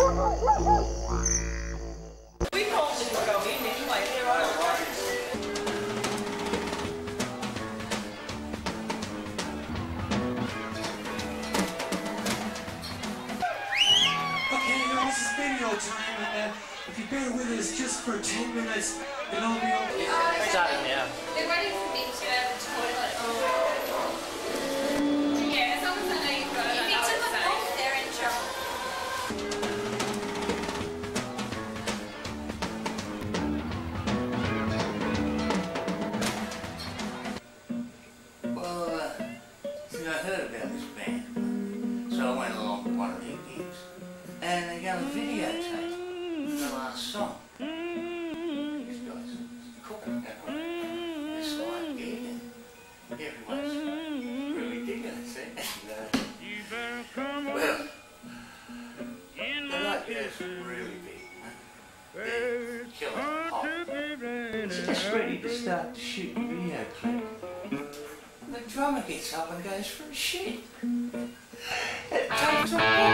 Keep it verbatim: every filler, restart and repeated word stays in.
We told them to go in anyway, they're on the way. Okay, now this is video time, and uh, if you bear with us just for ten minutes, then I'll be okay. Uh, Starting now. They're waiting for me to go to the toilet. Yeah, as long as I know you've got it. If it's in the book, they're in trouble. Well, uh, see, I heard about this band, so I went along to one of their gigs, and they're going to videotape the last song. These guys are cool, you know. They're slide gigging. Everyone's really digging it, see? And, uh, well, they like this really big, huh? They're killing hot. It's just ready to start to shoot the video clip. The drummer gets up and goes for a shit. It takes a